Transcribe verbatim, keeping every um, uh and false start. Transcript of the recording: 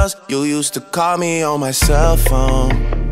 girls. You used to call me on my cell phone.